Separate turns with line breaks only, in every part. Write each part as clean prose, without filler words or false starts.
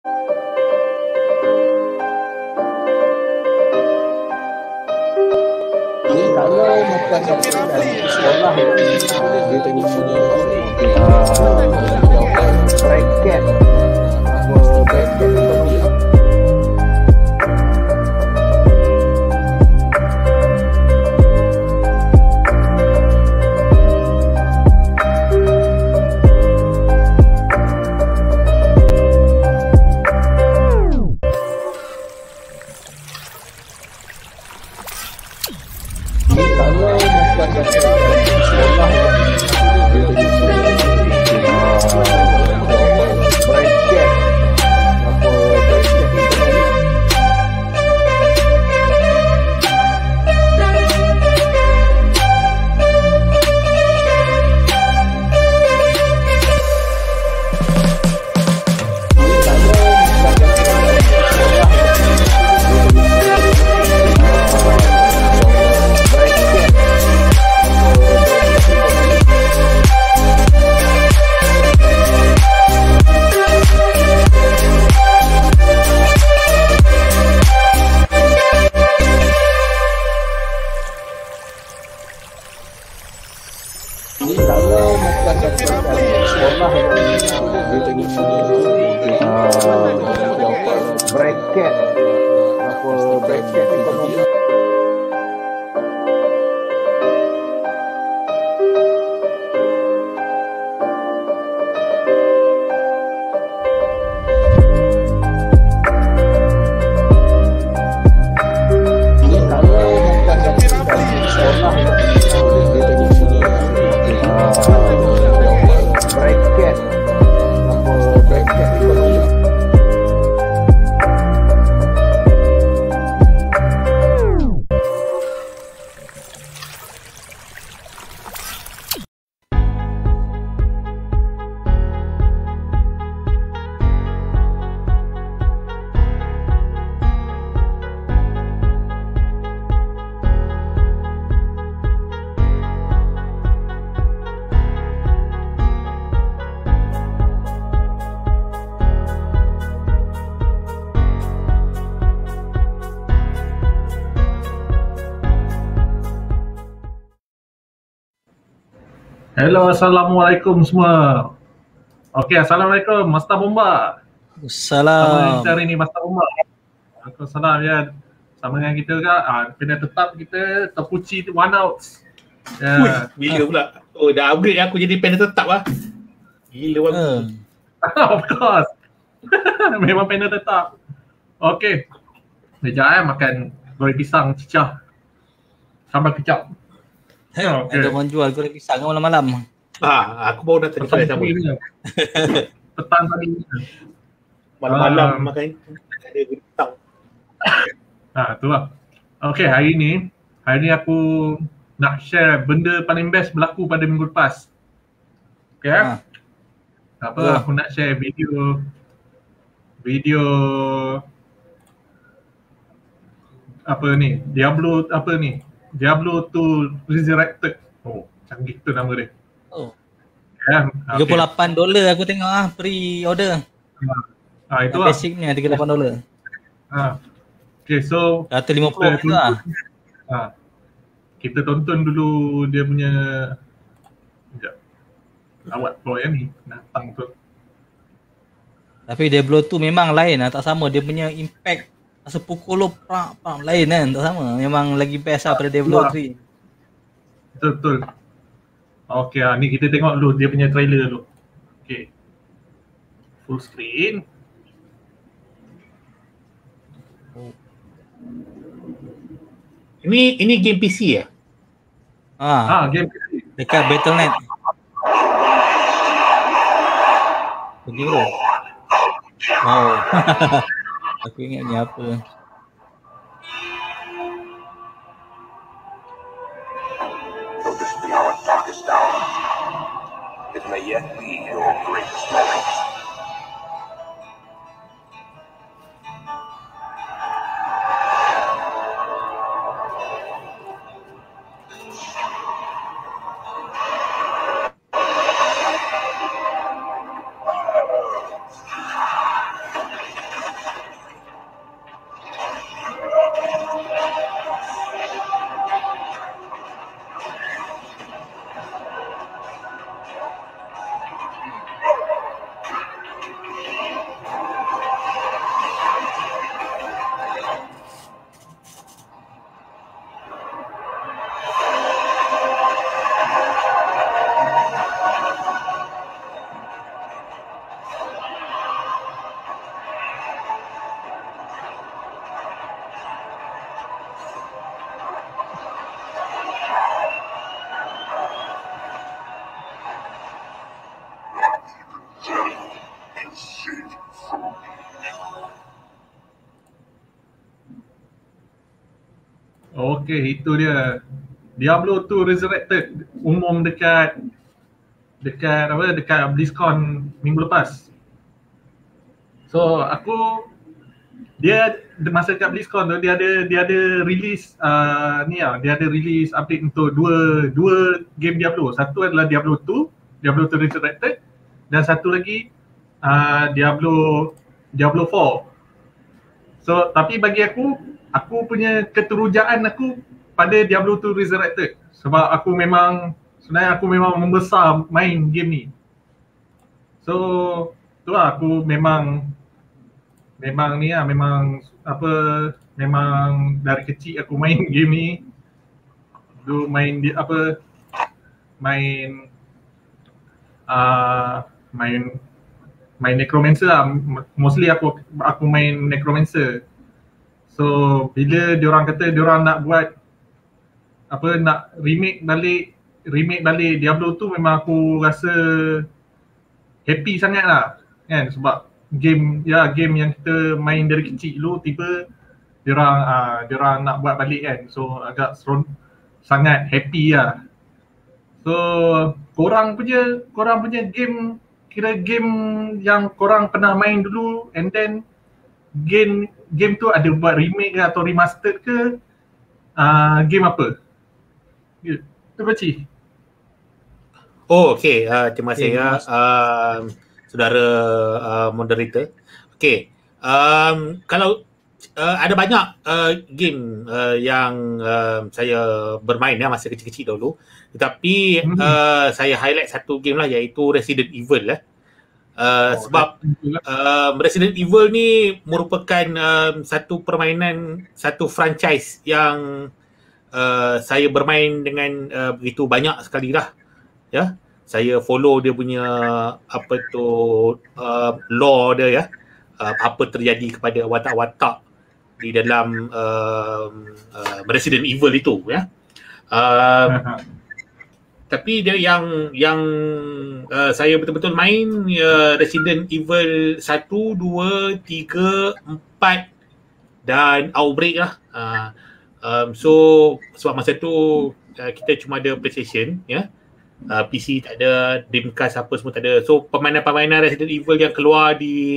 Kalau makan dari sekolah dia tengok bracket bracket ekonomi.
Hello, Assalamualaikum semua. Okey, Assalamualaikum Master Bomba.
Salam.
Sama hari ni Master Bomba. Waalaikumsalam ya. Sama dengan kita juga, kena tetap kita terpuji one out.
Ya. Bila pula? Oh, dah upgrade aku jadi panel tetap lah. Gila bagus.
Of course. Memang panel tetap. Okey. Sekejap makan goreng pisang cicah. Sambal kecap.
Ada orang jual goreng pisang malam-malam.
Aku baru datang di sama.
Petang tadi.
Malam-malam makan ada goreng pisang.
Tu lah. Okay, hari ni aku nak share benda paling best berlaku pada minggu lepas. Okay. Aku nak share video apa ni? Diablo 2 Resurrected. Oh, canggih tu nama dia.
Oh.
Ya,
$38 aku tengok pre-order.
Itu lah.
Basic ni $38.
Okay, so
$150 tu lah.
Kita tonton dulu dia punya lawat pula yang ni datang tu.
Tapi Diablo 2 memang lain lah, tak sama dia punya impact. Rasa pukul lain kan, tak sama. Memang lagi best lah pada Diablo 3.
Betul. Okay, ni kita tengok dulu dia punya trailer dulu. Okay. Full screen.
Ini game PC ya?
Game PC.
Dekat Battle.net. Pergi bro. Wow. Aku ingat ni apa.
Though this be our darkest hour, it may yet be your greatest moment.
Okey, itu dia. Diablo 2 Resurrected umum dekat BlizzCon minggu lepas. So aku dia masa kat BlizzCon tu dia ada release dia ada release update untuk dua game Diablo. Satu adalah Diablo 2 Resurrected, dan satu lagi Diablo 4. So tapi bagi aku punya keterujaan aku pada Diablo 2 Resurrected, sebab sebenarnya aku memang membesar main game ni. So tu lah, aku memang dari kecil aku main game ni. Dulu main main Necromancer lah. Mostly aku main Necromancer. So bila diorang kata diorang nak buat nak remake balik Diablo tu, memang aku rasa happy sangat lah kan, sebab game yang kita main dari kecil dulu tiba diorang nak buat balik kan. So agak sangat happy lah. So korang punya game, kira game yang korang pernah main dulu and then game tu ada buat remake ke atau remastered ke, game apa? Tu Pakcik.
Oh, okey. Terima kasih saudara moderator. Okey. Kalau ada banyak game yang saya bermain masa kecil-kecil dulu. Tetapi saya highlight satu game lah, iaitu Resident Evil lah. Sebab Resident Evil ni merupakan satu permainan, satu franchise yang saya bermain dengan begitu banyak sekali lah. Ya, saya follow dia punya lore dia apa terjadi kepada watak-watak di dalam Resident Evil itu ya. Tapi dia yang saya betul-betul main Resident Evil 1, 2, 3, 4 dan Outbreak lah. So sebab masa tu kita cuma ada PlayStation ya. PC tak ada, Dreamcast apa semua tak ada. So permainan-permainan Resident Evil yang keluar di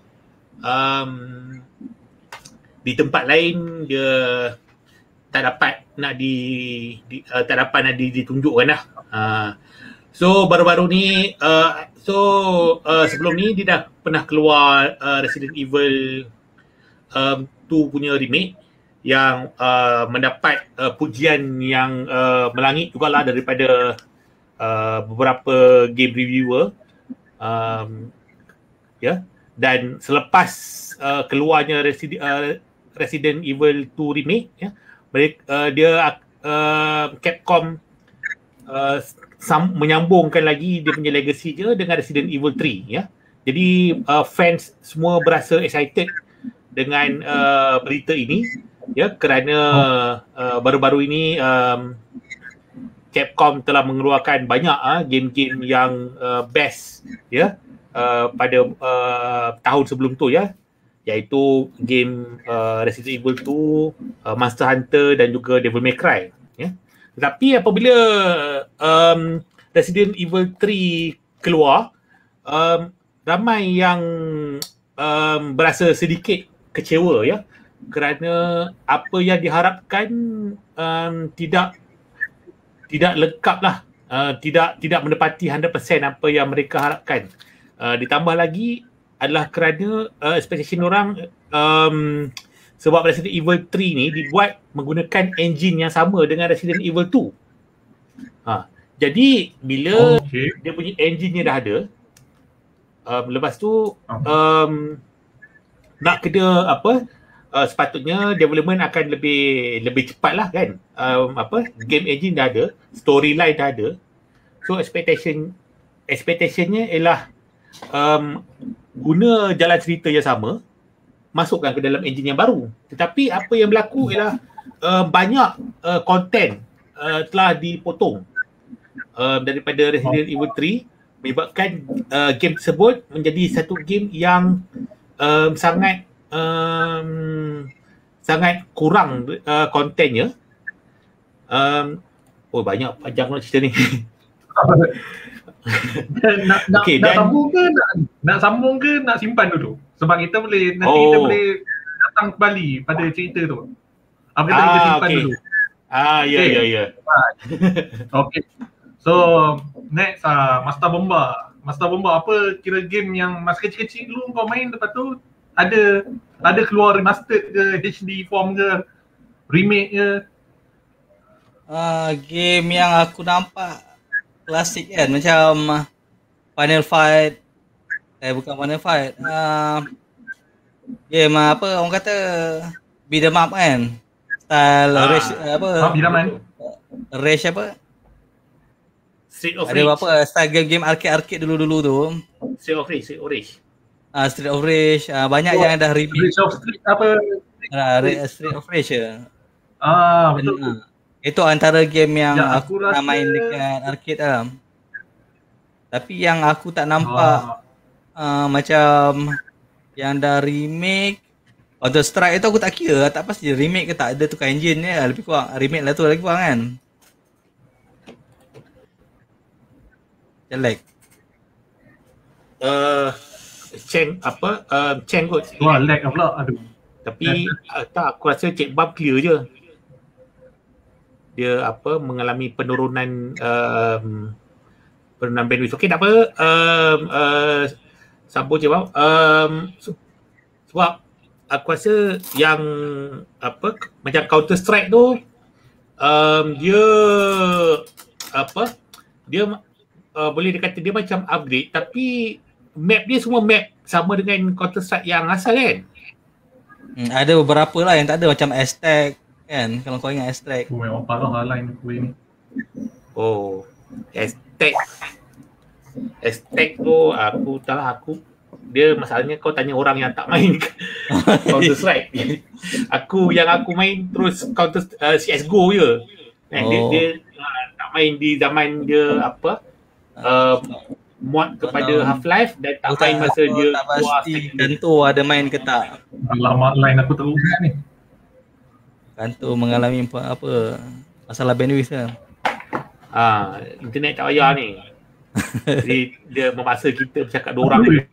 tempat lain dia tak dapat nak ditunjukkan lah. So baru-baru ni sebelum ni dia dah pernah keluar Resident Evil 2 punya remake yang mendapat pujian yang melangit jugalah daripada beberapa game reviewer dan selepas keluarnya Resident Evil 2 remake Capcom menyambungkan lagi dia punya legacy dia dengan Resident Evil 3 ya. Jadi fans semua berasa excited dengan berita ini ya, kerana baru-baru ini Capcom telah mengeluarkan banyak game-game yang best ya pada tahun sebelum tu ya, iaitu game Resident Evil 2, Monster Hunter dan juga Devil May Cry ya. Tetapi apabila Resident Evil 3 keluar, ramai yang berasa sedikit kecewa ya, kerana apa yang diharapkan tidak lengkap lah, tidak menepati 100% apa yang mereka harapkan. Ditambah lagi adalah kerana expectation orang sebab Resident Evil 3 ni dibuat menggunakan engine yang sama dengan Resident Evil 2. Jadi bila dia punya engine-nya dah ada, lepas tu nak kena sepatutnya development akan lebih cepat lah kan. Game engine dah ada, storyline dah ada. So expectationnya ialah guna jalan cerita yang sama, masukkan ke dalam engine yang baru. Tetapi apa yang berlaku ialah banyak content telah dipotong daripada Resident Evil 3, menyebabkan game tersebut menjadi satu game yang sangat kurang kontennya Banyak panjang lah cerita ni.
nak
Okey,
nak
dan-
sambung ke nak sambung ke nak simpan dulu? Sebab kita boleh nanti kita boleh datang kembali pada cerita tu. Apa kata kita simpan
okey.
dulu?
Ya.
Okay. So next Master Bomba. Master Bomba, apa kira game yang masa kecil-kecil dulu kau main, lepas tu ada keluar remastered ke, HD form ke, remake ke?
Game yang aku nampak klasik kan, macam Final Fight. Bukan Final Fight. Game apa orang kata beat 'em up kan. Style race
Bidaman.
race apa?
Street of
Ada
Rage.
apa style game arcade dulu-dulu tu.
Street of Rage.
Street of Rage, banyak yang dah remake.
Bridge of Street apa?
Street of Rage je.
Betul.
Itu antara game yang
Ya,
aku
aku
pernah
rasa-
main dekat arcade lah. Tapi yang aku tak nampak macam yang dah remake Counter Strike itu aku tak kira, tak pasti remake ke tak, ada tukar engine ni lah, lebih kurang remake lah tu lebih kurang kan. Jelek.
Cheng kot.
Wah, lag pula. Aduh.
Tapi tak, aku rasa Cik Bab clear je. Dia mengalami penurunan bandwidth. Okey, tak apa. Sambung Cik Bab. Sebab aku rasa yang macam Counter Strike tu dia boleh dikata dia macam upgrade, tapi map dia semua map sama dengan Counter Strike yang asal kan.
Ada beberapa lah yang tak ada, macam Aztec kan, kalau kau ingat Aztec.
Memang parah lah line aku ni.
Aztec tu aku dia masalahnya kau tanya orang yang tak main Counter Strike. Aku main terus Counter CS:GO je. Dia tak main di zaman dia mod kepada Half-Life, dan tak main masa dia
tak pasti Kanto ada main ke tak.
Lama line aku tak ingat ni.
Kanto mengalami masalah bandwidth lah.
Internet tak payah ni. Jadi dia memaksa kita bercakap dua orang je.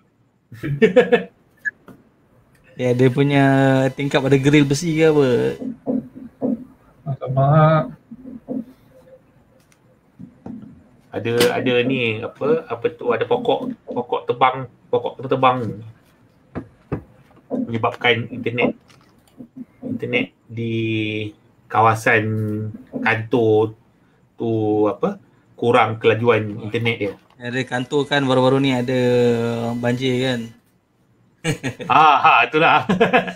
Dia punya tingkap ada grill besi ke apa.
Sama.
Ada ni apa tu, ada pokok terbang menyebabkan internet di kawasan Kanto tu kurang kelajuan internet dia.
Ada Kanto kan baru-baru ni ada banjir kan.
Itulah.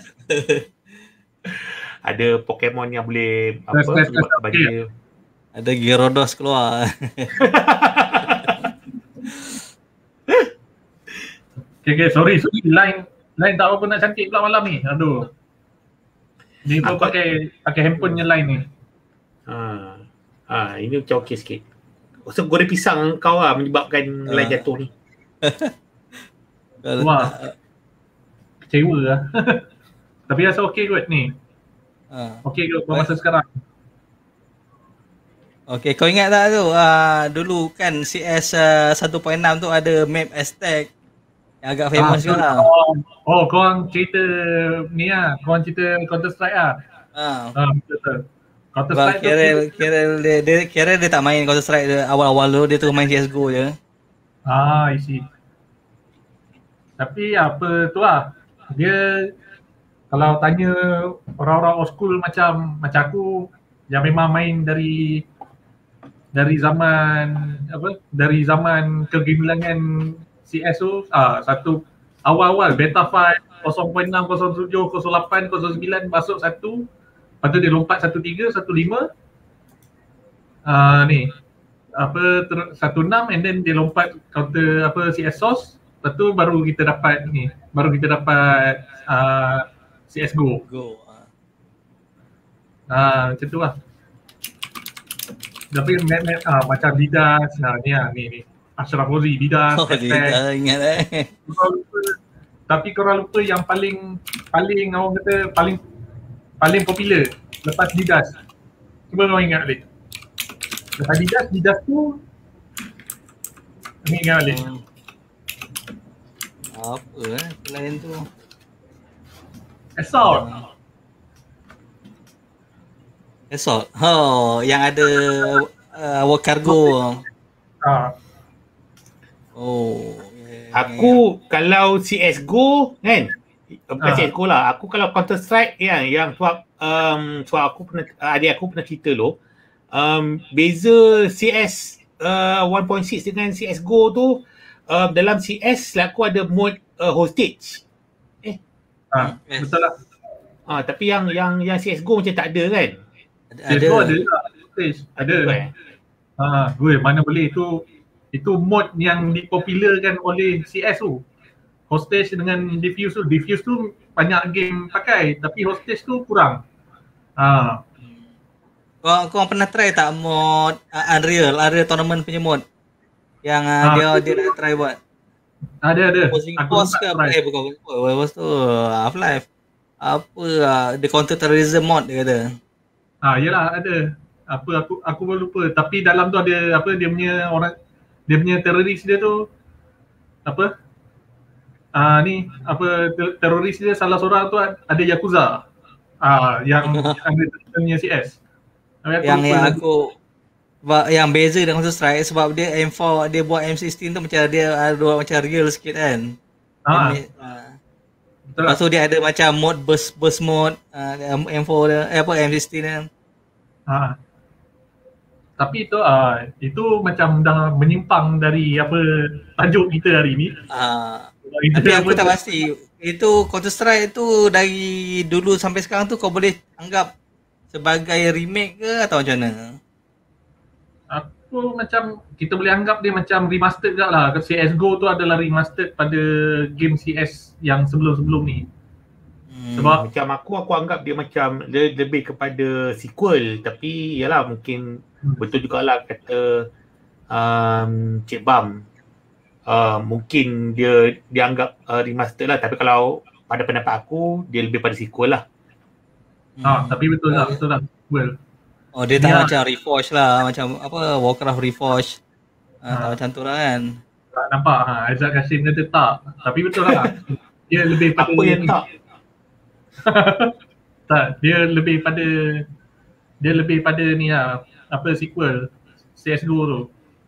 Ada Pokemon yang boleh menyebabkan banjir.
Ada Gyarados keluar.
Okay, sorry. Line tak apa nak cantik pula malam ni. Aduh. Ni pun pakai handphone line ni.
Ini macam okey sikit. So goreng pisang kau lah menyebabkan line jatuh ni.
Wah. Kecewa lah. Tapi rasa okey kot ni. Okey kot masa sekarang.
Okay, kau ingat tak tu? Dulu kan CS 1.6 tu ada map Aztec yang agak famous juga lah.
Korang cerita ni lah. Korang cerita Counter Strike lah. Betul. Counter Strike
Kira dia tak main Counter Strike awal-awal tu, dia tu main CSGO je.
I see. Tapi apa tu lah. Dia kalau tanya orang-orang old school macam aku yang memang main dari zaman kegemilangan CS tu, satu awal-awal beta 5 0.6 07 08 09 masuk 1, lepas tu dia lompat 13 15 ni 16 and then dia lompat counter CS source, lepas tu baru kita dapat CS:GO. Macam tu lah. Tapi map macam Didas, ni Ashraf Rozi, Didas,
Didas ingat
Tapi korang lupa yang paling orang kata paling popular lepas Didas. Cuba kau ingat balik. Adidas tu ni ingat balik.
Apa selain tu? Assault. Oh, yang ada work cargo. Oh.
Aku kalau CS:GO kan, bukan CS:GO lah. Aku kalau Counter Strike yang sebab aku pernah adik aku pernah cerita loh. Beza CS 1.6 dengan CS:GO tu, dalam CS aku ada mode hostage.
Betul lah.
Tapi yang CS:GO macam tak ada kan?
CS:GO ada hostage. Ada. Mana boleh itu mod yang dipopularkan oleh CS tu. Hostage dengan diffuse tu. Diffuse tu banyak game pakai tapi hostage tu kurang.
Kau pernah try tak mod Unreal Tournament punya mod? Yang dia nak try buat.
Ada.
Opposing Force ke apa? Bukan. What was tu? Half-Life. Apa the counter terrorism mod dia kata.
Yalah ada. Aku pun lupa tapi dalam tu ada apa dia punya teroris dia tu apa? Teroris dia salah seorang tu ada Yakuza. Yang ada punya CS.
Yang beza dengan Counter Strike sebab dia M4 dia buat M16 tu macam dia ada macam real sikit kan. Lepas tu dia ada macam mode burst mode M4 dia M16 dia.
Tapi itu macam dah menyimpang dari apa tajuk kita hari ni.
Tapi aku tak pasti. Itu Counter Strike tu dari dulu sampai sekarang tu kau boleh anggap sebagai remake ke atau macam mana?
Aku macam kita boleh anggap dia macam remastered juga lah. CS:GO tu adalah remastered pada game CS yang sebelum-sebelum ni.
Sebab macam aku anggap dia macam dia lebih kepada sequel, tapi yalah mungkin betul jugalah kata Cik Bam, mungkin dia dianggap remaster lah, tapi kalau pada pendapat aku dia lebih pada sequel lah.
Tapi betul lah sequel.
Dia tak macam Reforged lah, macam apa Warcraft Reforged. Tak macam tu lah kan.
Tak nampak Aizat Kasim kata tak, tapi betul lah. Dia lebih pada
apa yang tak?
Tak, dia lebih pada ni lah, apa sequel CS:GO tu.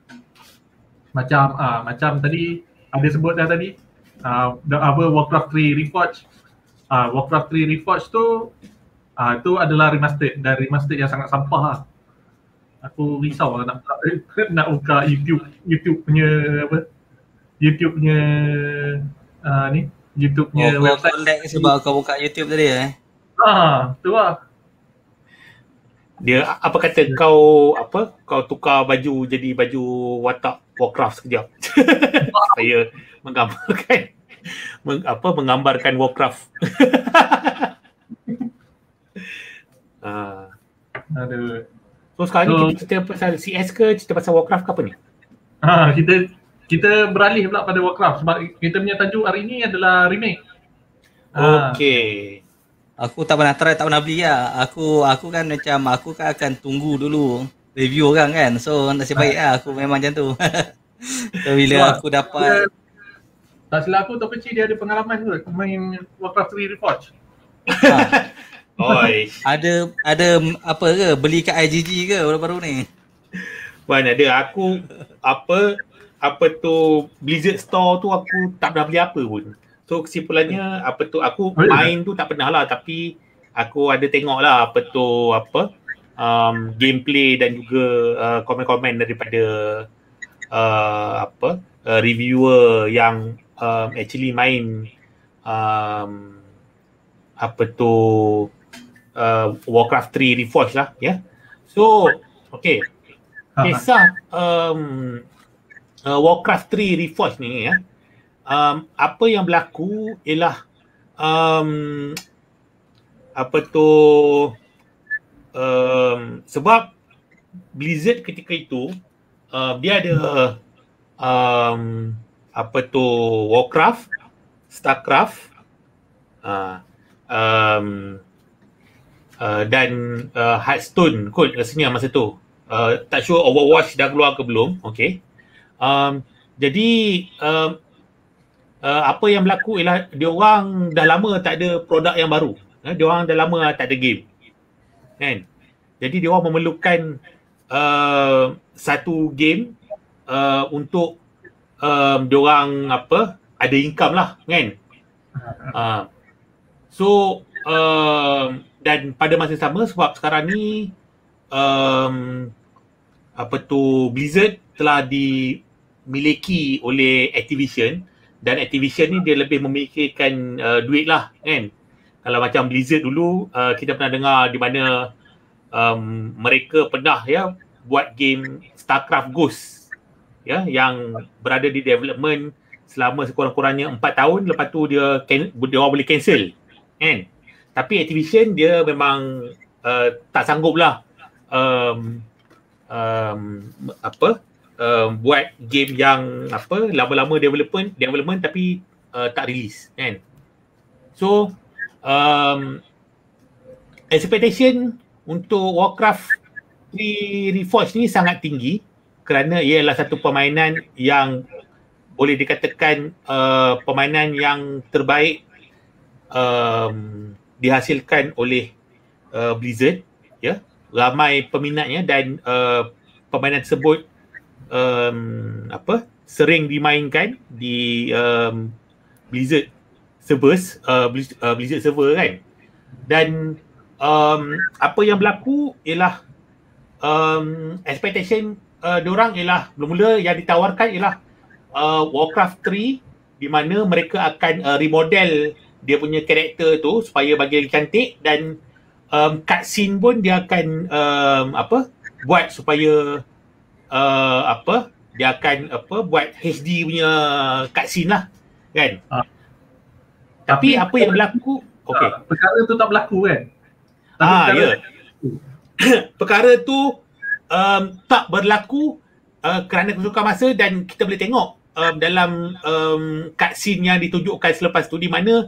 Macam tadi ada sebut dah tadi Warcraft 3 Reforged. Warcraft 3 Reforged tu itu adalah remastered, dan remastered yang sangat sampah lah. Aku risau lah nak buka YouTube punya apa? YouTube punya YouTube punya website
sebab kau buka YouTube tadi
tu lah.
Dia apa kata kau tukar baju jadi baju watak Warcraft sekejap. Saya menggambarkan Warcraft.
Aduh.
So sekarang ni kita cerita pasal CS ke cerita pasal Warcraft ke apa ni?
Kita beralih pula pada Warcraft sebab kita punya tajuk hari ni adalah remake.
Okey.
Aku tak pernah try, tak pernah beli lah. Aku kan macam aku kan akan tunggu dulu review orang kan. So nasib baik lah aku memang macam tu. So bila aku dapat
tak silap aku Top Kecil dia ada pengalaman ke main Warcraft 3 Reforged.
Ada apa ke beli kat IGG ke baru-baru ni?
Mana ada aku apa tu Blizzard Store tu aku tak pernah beli apa pun. So kesimpulannya aku main tu tak pernah lah, tapi aku ada tengok lah gameplay dan juga komen-komen daripada reviewer yang actually main Warcraft 3 Reforged lah ya. So okay, kisah Warcraft 3 Reforged ni ya, apa yang berlaku ialah sebab Blizzard ketika itu dia ada Warcraft, Starcraft dan Hearthstone kot rasanya masa tu. Tak sure Overwatch dah keluar ke belum. Okay. Jadi apa yang berlaku ialah diorang dah lama tak ada produk yang baru. Diorang dah lama tak ada game. Kan? Jadi diorang memerlukan satu game untuk diorang ada income lah kan. So dan pada masa sama sebab sekarang ni Blizzard telah dimiliki oleh Activision dan Activision ni dia lebih memikirkan duit lah kan. Kalau macam Blizzard dulu kita pernah dengar di mana mereka pernah buat game StarCraft Ghost yang berada di development selama sekurang-kurangnya 4 tahun, lepas tu dia orang boleh cancel kan. Tapi Activision dia memang tak sanggup lah buat game yang lama-lama development tapi tak release kan. So expectation untuk Warcraft 3 Reforged ni sangat tinggi kerana ia adalah satu permainan yang boleh dikatakan permainan yang terbaik dihasilkan oleh Blizzard, ramai peminatnya dan permainan tersebut sering dimainkan di Blizzard servers, Blizzard server kan. Dan apa yang berlaku ialah expectation diorang ialah mula-mula yang ditawarkan ialah Warcraft 3 di mana mereka akan remodel dia punya karakter tu supaya bagi lagi cantik dan cutscene pun dia akan buat supaya dia akan buat HD punya cutscene lah kan. Tapi apa yang berlaku
perkara tu tak berlaku kan.
Perkara tu tak berlaku kerana kesukaan masa dan kita boleh tengok dalam cutscene yang ditunjukkan selepas tu di mana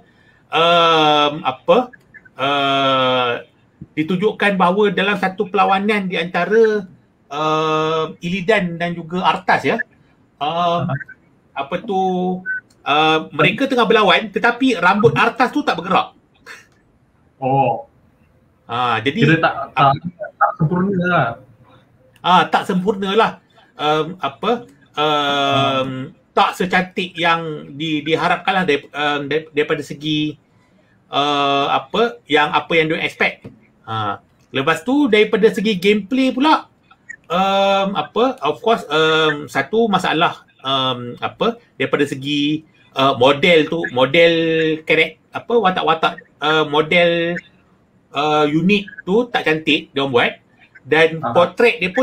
ditunjukkan bahawa dalam satu perlawanan di antara Illidan dan juga Arthas mereka tengah berlawan tetapi rambut Arthas tu tak bergerak. Jadi
kira tak sempurna lah.
Tak sempurna lah. Tak secantik yang diharapkan lah daripada segi yang dia expect. Lepas tu daripada segi gameplay pula of course satu masalah daripada segi model karakter watak-watak model unit tu tak cantik dia orang buat dan portrait dia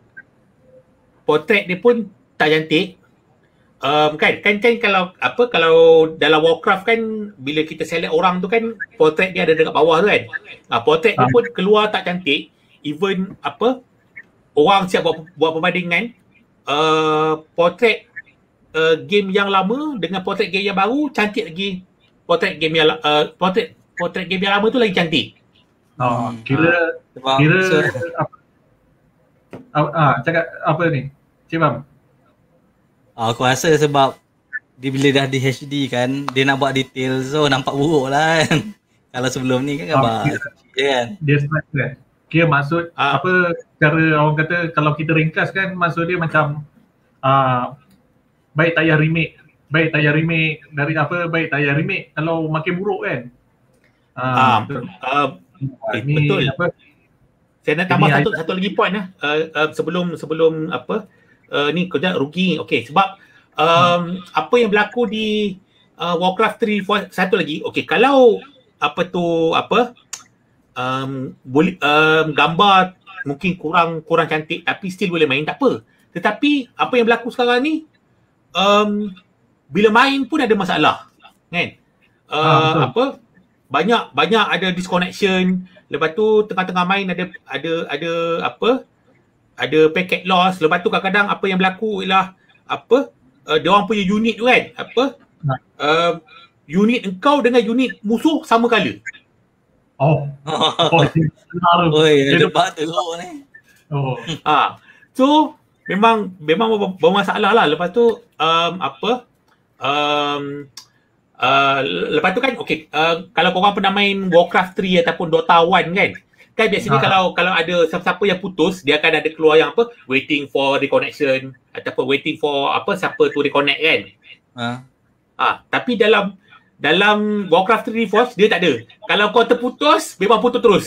pun tak cantik. Kan kalau dalam Warcraft kan bila kita select orang tu kan portrait dia ada dekat bawah tu kan. Portrait dia pun keluar tak cantik. Even orang siap buat perbandingan portrait game yang lama dengan portrait game yang baru cantik lagi. Portrait game yang lama tu lagi cantik.
Cakap apa ni? Cik Bam.
Aku rasa sebab bila dah di HD kan, dia nak buat detail so nampak buruk lah kan. Kalau sebelum ni kan gambar kan. Dia
smart kan. Kira maksud cara orang kata kalau kita ringkas kan maksud dia macam baik tayar remake dari baik tayar remake kalau makin buruk kan.
Betul. Saya nak tambah satu lagi point sebelum ni kejap rugi. Okey, sebab apa yang berlaku di Warcraft 3 satu lagi. Okey, kalau boleh gambar mungkin kurang cantik tapi still boleh main tak apa. Tetapi apa yang berlaku sekarang ni bila main pun ada masalah kan. Banyak ada disconnection. Lepas tu tengah-tengah main ada packet loss. Lepas tu kadang-kadang apa yang berlaku ialah dia orang punya unit tu kan unit engkau dengan unit musuh sama color.
Oi, debat teruk ni.
Oh.
So memang bermasalah lah. Lepas tu lepas tu kan kalau korang pernah main Warcraft 3 ataupun Dota 1 kan biasanya kalau ada siapa-siapa yang putus, dia akan ada keluar yang waiting for reconnection ataupun waiting for siapa tu reconnect kan. Tapi dalam Warcraft 3 Reforged dia tak ada. Kalau kau terputus, memang putus terus.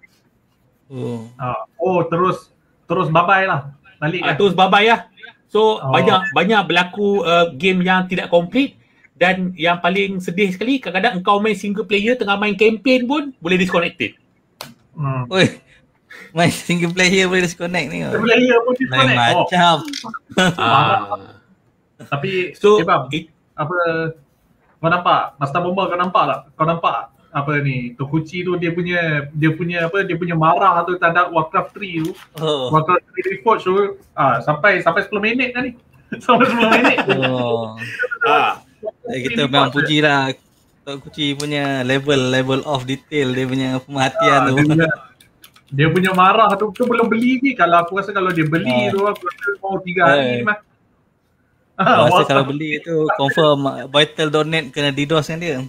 Terus bye-bye lah. Balik kan.
Terus bye-bye lah. So banyak berlaku game yang tidak complete, dan yang paling sedih sekali kadang-kadang engkau main single player tengah main campaign pun boleh disconnected.
Oi. Main single player boleh disconnect ni.
Single player pun disconnect.
Macam.
Tapi
so
kau nampak Master Bomba, kau nampak apa ni Tokuchi tu dia punya marah tu terhadap Warcraft 3 tu. Warcraft 3 Reforged tu sampai 10 minit kan ni. Sampai 10 minit.
Kita memang pujilah Tokuchi punya level of detail, dia punya pemerhatian tu.
Dia punya marah tu belum beli ni. Kalau aku rasa kalau dia beli tu aku rasa mau 3 hari mah.
Aku rasa kalau beli tu confirm Vital Donate kena DDoS kan dia.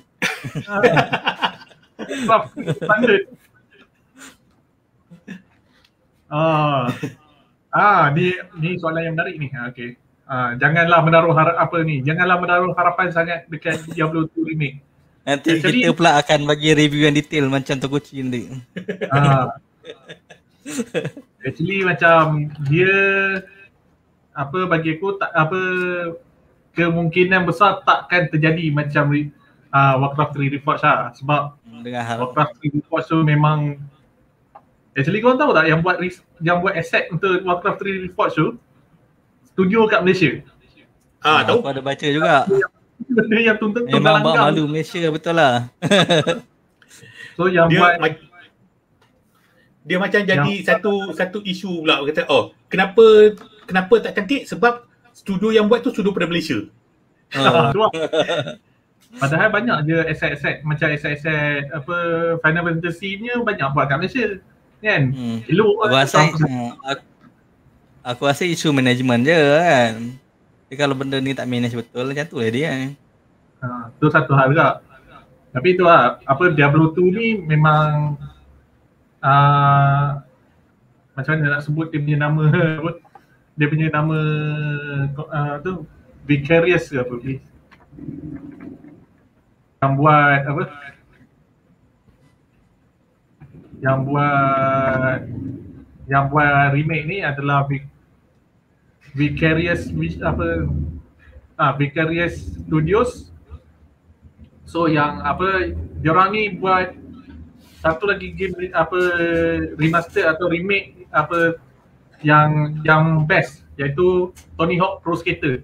Ni soalan yang menarik ni. Okey. Janganlah menaruh harapan sangat dekat Diablo 2 remake. Nanti kita pula akan bagi review yang detail macam Tokuchi nanti.
Actually macam dia bagi aku kemungkinan besar takkan terjadi macam Warcraft 3 Reforged lah. Sebab Warcraft 3 Reforged tu memang actually korang tahu tak yang buat asset untuk Warcraft 3 Reforged tu studio kat Malaysia.
Tahu.
Aku ada baca juga.
Benda yang tuntut
memang buat malu Malaysia betul lah.
So yang
dia macam jadi satu isu pula, kata kenapa tak cantik sebab studio yang buat tu studio pada Malaysia.
Padahal banyak je aset-aset macam aset-aset Final Fantasy punya banyak buat kat Malaysia kan.
Aku rasa isu management je kan. Tapi kalau benda ni tak manage betul macam tu lah dia.
Tu satu hal juga. Tapi tu lah Diablo 2 ni memang macam mana nak sebut dia punya nama dia punya nama tu Vicarious ke apa yang buat remake ni adalah Vicarious Studios. So yang diorang ni buat satu lagi game remaster atau remake yang best, iaitu Tony Hawk Pro Skater.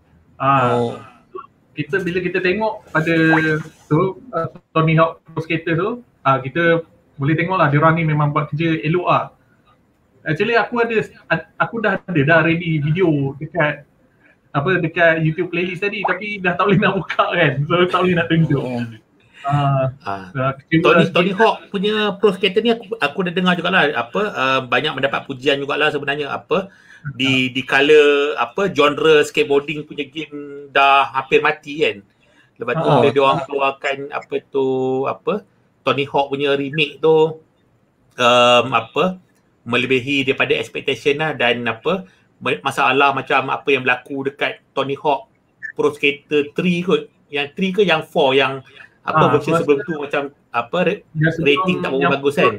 Bila kita tengok pada Tony Hawk Pro Skater tu, kita boleh tengoklah diorang ni memang buat kerja elok lah. Actually aku dah ready video dekat YouTube playlist tadi, tapi dah tak boleh nak buka kan. So tak boleh nak tunjuk.
Tony Hawk punya Pro Skater ni aku dah dengar jugalah banyak mendapat pujian jugalah sebenarnya di kala genre skateboarding punya game dah hampir mati kan. Lepas tu bila dia orang keluarkan Tony Hawk punya remake tu melebihi daripada expectation lah, dan masalah macam apa yang berlaku dekat Tony Hawk Pro Skater 3 kot. Yang 3 ke yang 4 yang version sebelum tu macam rating tak berapa bagus kan.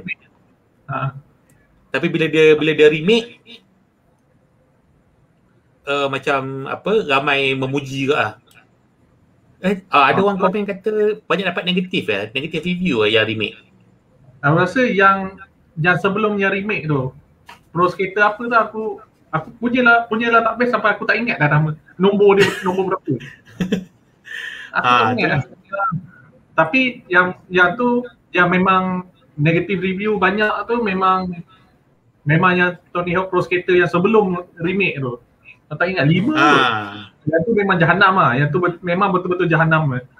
Tapi bila dia remake macam ramai memuji juga lah. Ada orang komen kata banyak dapat negatif review yang remake.
Aku rasa yang sebelum yang remake tu Pro Skater apa tu aku punyalah tak best sampai aku tak ingat dah nama nombor berapa. Aku tak ingat dah. Tapi yang tu yang memang negative review banyak tu memang yang Tony Hawk Pro Skater yang sebelum remake tu. Aku tak ingat 5 tu. Yang tu memang jahanam lah. Yang tu memang betul-betul jahanam lah.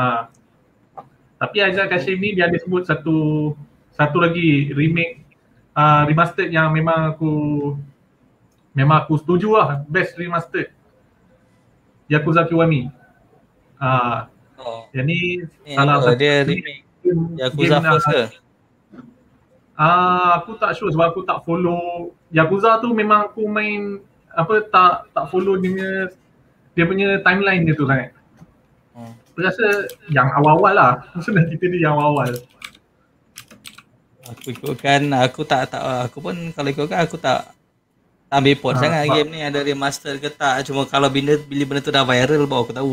Tapi Aizat Kashim ni dia ada sebut satu lagi remake remastered yang memang aku setuju lah, best remastered. Yakuza Kiwami. Yang ni salah satu
dia remake Yakuza first ke?
Aku tak sure sebab aku tak follow Yakuza tu. Memang aku main tak follow dia punya timeline dia tu sangat. Aku rasa yang awal-awal lah. Senang cerita dia yang awal-awal.
Aku ikutkan, aku pun kalau ikutkan aku tak ambil pot sangat game ni ada remaster ke tak. Cuma kalau bila benda tu dah viral baru aku tahu.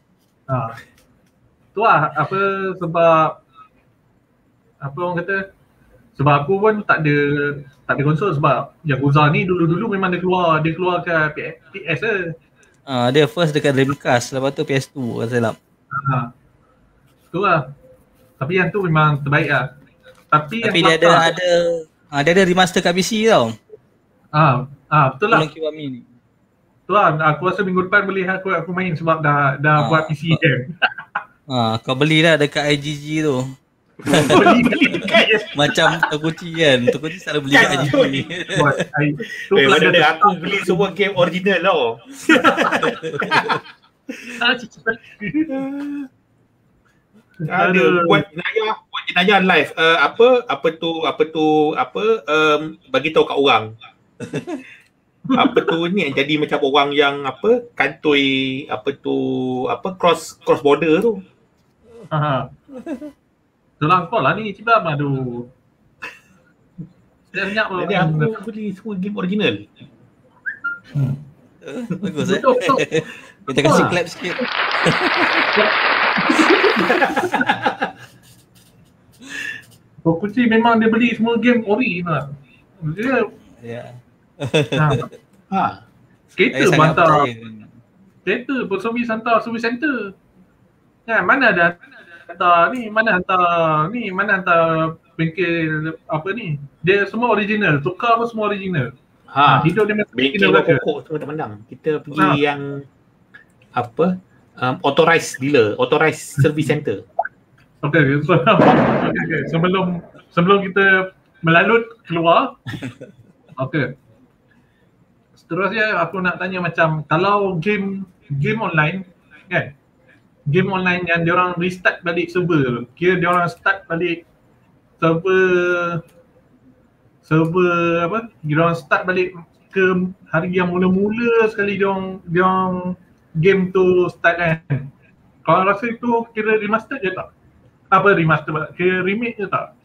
Tu lah sebab orang kata, sebab aku pun tak ada konsol. Sebab Yakuza ni dulu memang dia keluar ke PS je.
Dia first dekat Dreamcast, lepas tu PS2 kalau silap.
Tu lah. Tapi yang tu memang terbaik lah. Tapi
dia ada remaster kat PC tau.
Betul lah.
Kiwami ni.
Tu lah, aku rasa minggu depan boleh aku main sebab dah buat PC game.
Kau beli lah dekat IGG tu.
Beli dekat
Macam Tokuchi kan. Tokuchi selalu beli kat IGG.
Mana aku beli semua game original tau. Ada buat jenayah live. Bagi tahu kat orang. Ni yang jadi macam orang yang kantoi cross border tu.
Itulah kau lah ni Cibam, aduh. Banyak
jadi aku beli semua game original.
Bagus Kita kasih clap sikit.
Tokuchi memang dia beli semua game ori lah. Dia kereta hantar. Kereta Personavis hantar service center. Mana ada hantar bengkel ni. Dia semua original, tukar pun semua original. Hidup dia
bengkel pokok tu pandang. Kita pergi yang authorized dealer, authorized service center.
Okay. Sebelum kita melalut keluar. Okay. Seterusnya aku nak tanya macam kalau game online kan. Game online yang diorang restart balik server. Kira diorang start balik server diorang start balik ke hari yang mula-mula sekali diorang game tu start kan. Kalau rasa itu kira remaster je tak? Kira remake je tak?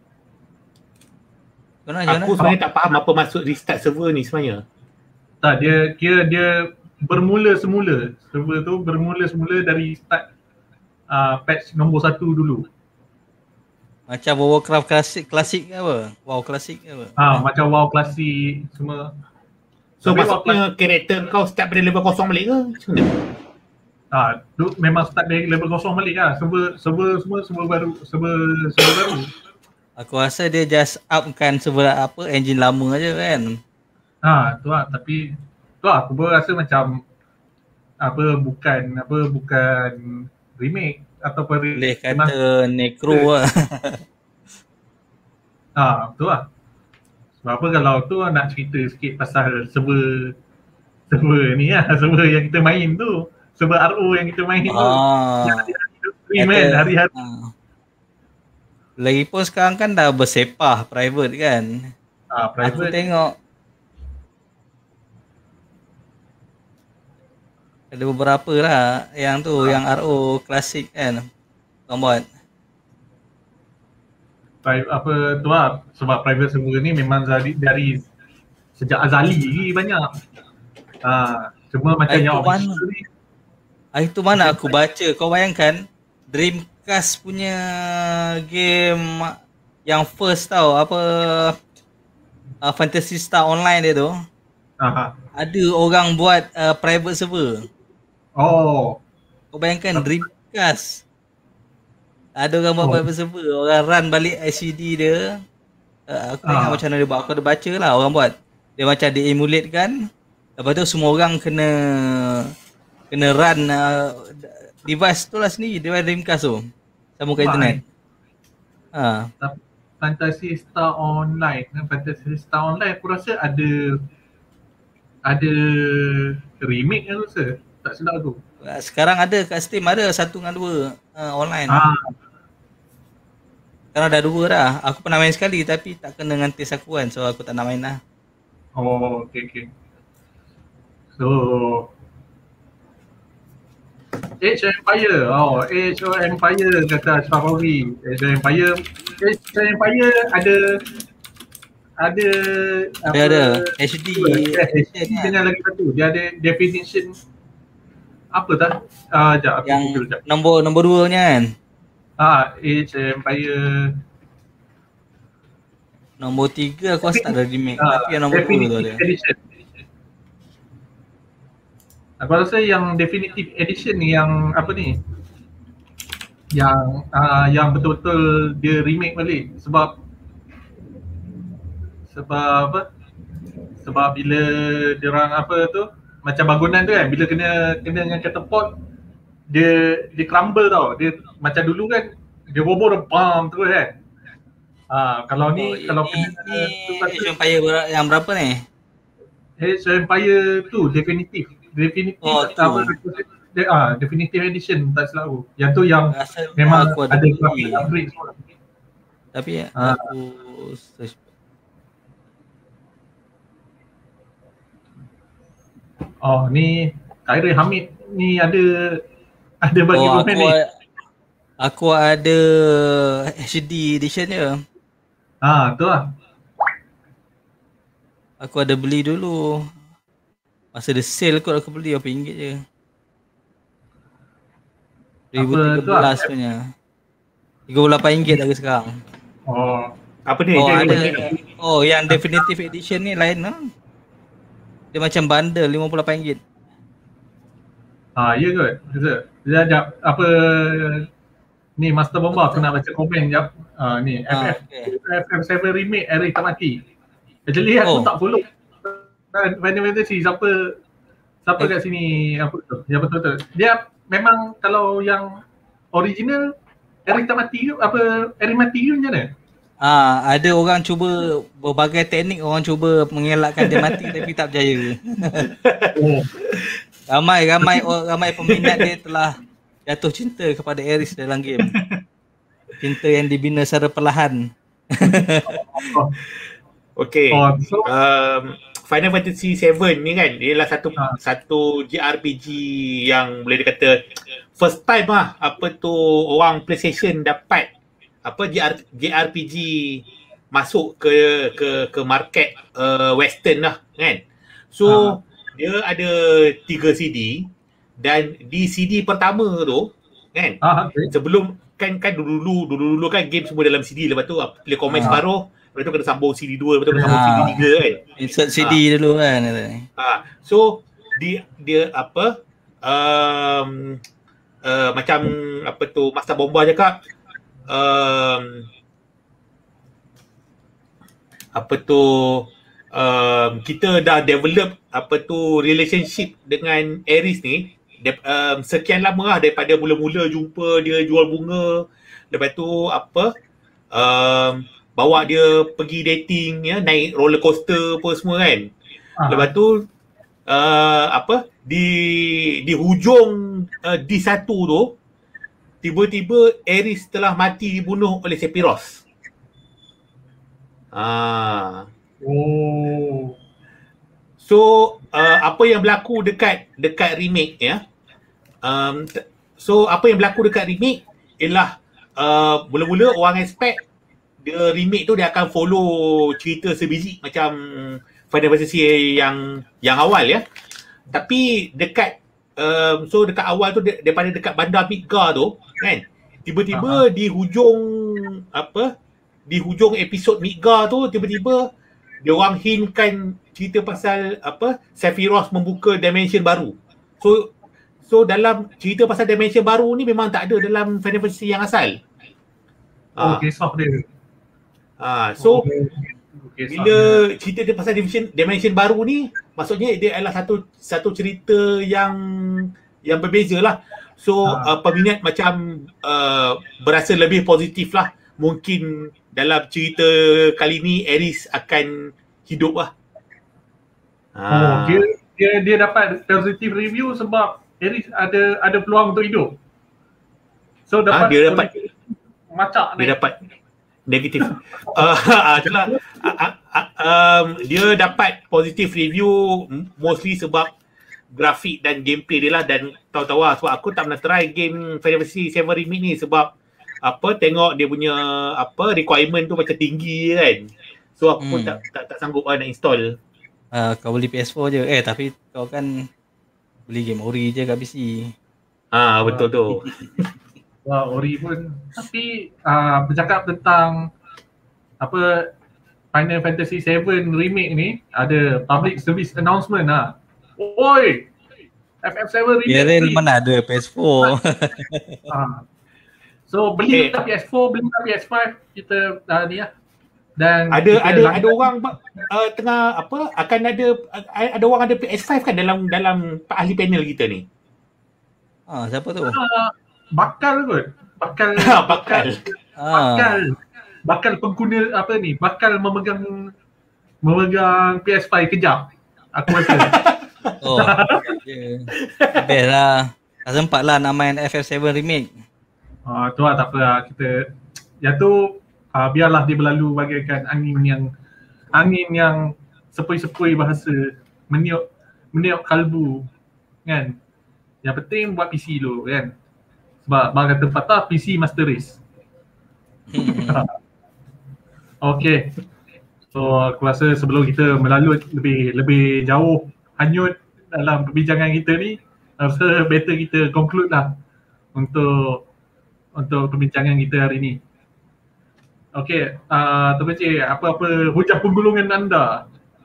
Aku sebenarnya tak faham apa maksud restart server ni sebenarnya.
Tak, dia bermula semula. Server tu bermula semula dari start patch nombor 1 dulu.
Macam Warcraft klasik ke apa? WoW klasik ke apa?
Macam WoW klasik semua.
So maksudnya karakter kau start pada level kosong balik ke? Macam mana?
Memang start dari level kosong balik lah. Server baru.
Aku rasa dia just upkan server engine lama aja kan.
Tu lah, tapi tu lah aku rasa macam bukan remake ataupun
boleh kata necro lah.
Tu lah. Sebab kalau tu nak cerita sikit pasal server ni lah, server yang kita main tu, server RO yang kita main tu. Hari-hari.
Lagipun sekarang kan dah bersepah private kan.
Private.
Aku tengok ada beberapa lah yang tu, yang RO klasik kan orang buat.
Tu lah, sebab private server ni memang dari sejak azali banyak. Cuma macam yang official ni.
Itu mana aku baca, kau bayangkan Dreamcast punya game yang first tau, Fantasy Star Online dia tu. Ada orang buat private server. Kau bayangkan Dreamcast ada orang buat private server, orang run balik ICD dia. Aku tengok macam mana dia buat, aku ada baca lah orang buat. Dia macam dia emulate kan. Lepas tu semua orang kena run device tu lah sendiri, device Dreamcast tu. Sambung ke internet.
Fantasy Star Online. Fantasy Star Online aku rasa ada remake kan rasa. Tak silap aku.
Sekarang ada kat Steam ada 1 dengan 2 online. Sekarang dah 2 dah. Aku pernah main sekali tapi tak kena dengan taste aku kan. So aku tak nak main lah.
Oh, okay. So Age of Empire. Age of Empire kata Asfawi. Age of Empire ada
HD
dengan lagi satu. Dia ada definition apa tak? Sekejap aku
yang
Google sekejap.
nombor 2 nya kan.
Age of Empire
Nombor 3 aku rasa tak ada remake. Tapi yang nombor 2 tu ada.
Edition. Aku rasa yang definitive edition ni yang apa ni? Yang betul-betul dia remake balik sebab apa? Sebab bila diorang apa tu macam bangunan tu kan bila kena dengan catapult dia crumble tau. Dia macam dulu kan dia roboh bam terus kan. Kalau ni kalau
Age of Empire yang berapa ni?
Age of Empire tu definitive apa definitive edition tak silap aku. Yang tu yang
Rasa
memang
aku
ada
beli.
grafik upgrade semua.
Tapi aku search.
Ni Khairul Hamid ni ada bagi komen ni.
Aku ada HD edition dia.
Tu lah.
Aku ada beli dulu. Masa dia sale kot aku beli RM8 je. 2013 punya. RM38 dah sekarang.
Apa ni?
Yang definitive edition ni lain lah. Dia macam bundle RM58.
Ya kot. Sekejap apa ni Master Bomba aku nak baca komen jap. Ni FF7 remake Eric tak mati. Actually aku tak follow Final Fantasy siapa kat sini apa tu? Yang betul-betul. Dia memang kalau yang original Eric tak mati ke apa Eric mati ke macam mana?
Ada orang cuba berbagai teknik, orang cuba mengelakkan dia mati tapi tak berjaya. Ramai peminat dia telah jatuh cinta kepada Aeris dalam game. Cinta yang dibina secara perlahan.
Okay. Final Fantasy 7 ni kan dia ialah satu JRPG yang boleh dikata first time lah apa tu orang PlayStation dapat apa JRPG masuk ke market western lah kan. So dia ada 3 CD dan di CD pertama tu kan sebelum kan dulu kan game semua dalam CD, lepas tu play comic separuh, lepas tu kena sambung CD 2, lepas tu kena sambung CD 3 kan.
Insert CD dulu kan.
So dia apa macam apa tu Master Bomba cakap apa tu kita dah develop apa tu relationship dengan Aeris ni sekian lama lah daripada mula-mula jumpa dia jual bunga, lepas tu apa bawa dia pergi dating ya, naik roller coaster apa semua kan. Lepas tu apa di hujung D1 tu tiba-tiba Aeris telah mati dibunuh oleh Sephiroth. So apa yang berlaku dekat remake ya. So apa yang berlaku dekat remake ialah mula-mula orang expect dia remake tu dia akan follow cerita sebiji macam Final Fantasy yang awal ya. Tapi dekat dekat awal tu daripada dekat bandar Midgar tu kan, tiba-tiba di hujung episod Midgar tu tiba-tiba dia orang hintkan cerita pasal apa Sephiroth membuka dimension baru. So dalam cerita pasal dimension baru ni memang tak ada dalam Final Fantasy yang asal.
Kisah dia.
Bila cerita dia pasal dimension baru ni, maksudnya dia adalah satu cerita yang berbeza lah. So peminat macam berasa lebih positif lah mungkin dalam cerita kali ni Aerys akan hidup lah.
Dia dapat positive review sebab Aerys ada peluang untuk hidup. So
dia dapat
macak
dia dapat negatif. Itulah. Dia dapat positive review mostly sebab grafik dan gameplay dia lah, dan tahu-tahu lah sebab aku tak pernah try game Final Fantasy 7 Remake ni sebab tengok dia punya requirement tu macam tinggi kan. So aku pun tak sanggup nak install.
Kau beli PS4 je. Tapi kau kan beli game ori je kat PC.
Betul tu.
Ori pun. Tapi bercakap tentang Final Fantasy 7 Remake ni, ada public service announcement lah. Oi! FF7 Remake
Kira mana ada PS4.
So beli PS4, beli PS5, kita ni lah. Dan
ada orang tengah akan ada orang ada PS5 kan dalam ahli panel kita ni.
Siapa tu?
Bakal kot. Bakal pengguna bakal memegang PS5 kejap. Aku rasa.
Best lah. Tak sempat lah nak main FF7 Remake.
Tu lah, tak apa lah. Kita yang tu biarlah dia berlalu bagaikan angin yang sepoi-sepoi bahasa, meniup kalbu kan. Yang penting buat PC dulu kan. Sebab bang kata patah, PC master race. Okay. So aku rasa sebelum kita melalui lebih jauh hanyut dalam perbincangan kita ni, rasa better kita conclude lah untuk perbincangan kita hari ni. Okay, Tuan Cik, apa hujah penggulungan anda?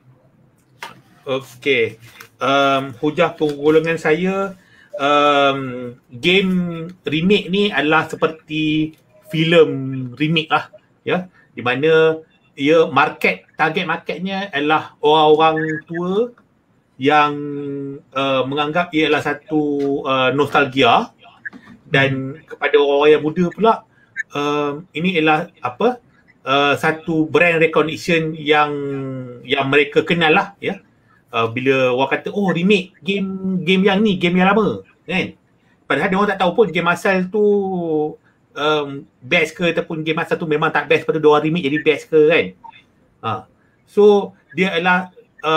Okay, hujah penggulungan saya, game remake ni adalah seperti filem remake lah, ya, di mana target marketnya adalah orang-orang tua yang menganggap ia adalah satu nostalgia, dan kepada orang yang muda pula ini adalah satu brand recognition yang mereka kenal lah, ya. Bila orang kata remake game yang ni, game yang lama kan, padahal dia orang tak tahu pun game asal tu best ke, ataupun game asal tu memang tak best, lepas tu dia orang remake jadi best ke kan. So dia adalah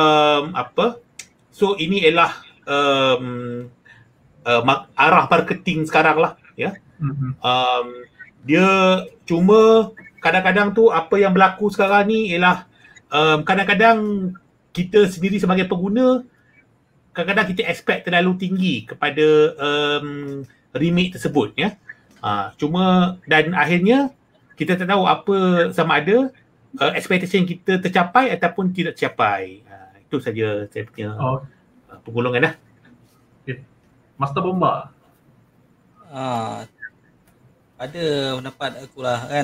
so ini adalah arah marketing sekarang lah, ya. Dia cuma kadang-kadang tu apa yang berlaku sekarang ni ialah kadang-kadang kita sendiri sebagai pengguna, kadang-kadang kita expect terlalu tinggi kepada remake tersebut, ya. Cuma dan akhirnya kita tak tahu apa sama ada expectation kita tercapai ataupun tidak tercapai. Itu saja saya punya penggolongan lah.
Okay. Master Bomba.
Ada pendapat aku lah kan.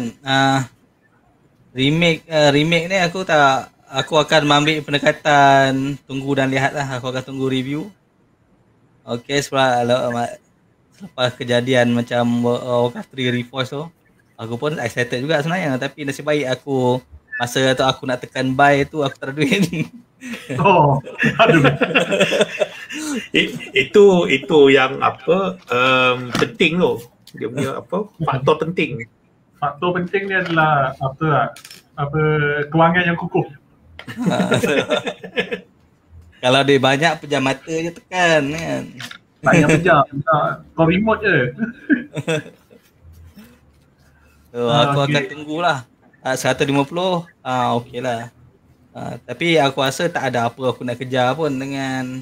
Remake ni aku akan mengambil pendekatan tunggu dan lihat lah. Aku akan tunggu review. Okay, selepas kejadian macam Warcraft 3 Reforged tu, aku pun excited juga sebenarnya, tapi nasib baik masa tu aku nak tekan buy tu aku tak ada duit.
Aduh.
Itu yang penting tu. Dia punya faktor penting.
Faktor penting ni adalah kewangan yang kukuh.
Kalau dia banyak pejam mata je tekan kan.
Banyak pejam. Kau remote je.
Aku akan tunggulah. 150 okey lah. Tapi aku rasa tak ada apa aku nak kejar pun dengan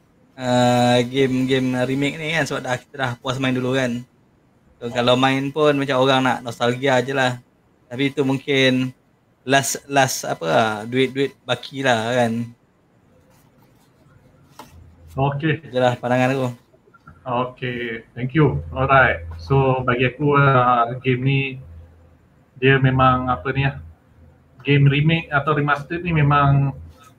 game remake ni kan, sebab kita dah puas main dulu kan. So, kalau main pun macam orang nak nostalgia je lah. Tapi itu mungkin last duit baki lah kan.
Okay.
Itulah pandangan aku.
Okay, thank you. Alright. So bagi aku game ni dia memang game remake atau remaster ni memang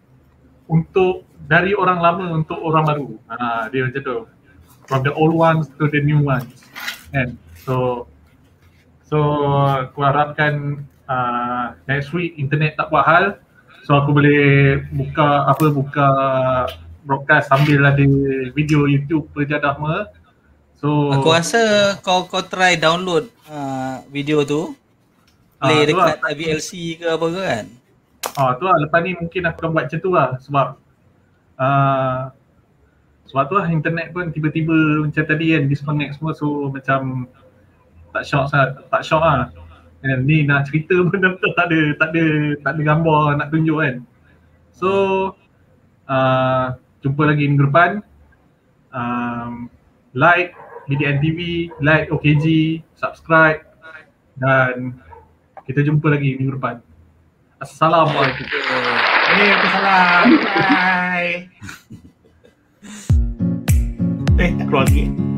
dari orang lama untuk orang baru. Dia macam tu. From the old ones to the new ones. And so So aku harapkan next week internet tak buat hal, so aku boleh buka broadcast sambil ada video YouTube Perjadah semua. So
Aku rasa kau try download video tu, play
tu
dekat
lah.
VLC ke apa ke kan.
Tu lah, lepas ni mungkin aku akan buat macam tu lah, sebab tu lah internet pun tiba-tiba macam tadi kan disconnect semua, so macam tak syok lah. Dan ni nak cerita pun tak ada gambar nak tunjuk kan. So jumpa lagi minggu depan. Like BDN TV, like OKG, subscribe, dan kita jumpa lagi minggu depan. Assalamualaikum.
Waalaikumsalam. Bye. Tak keluar lagi.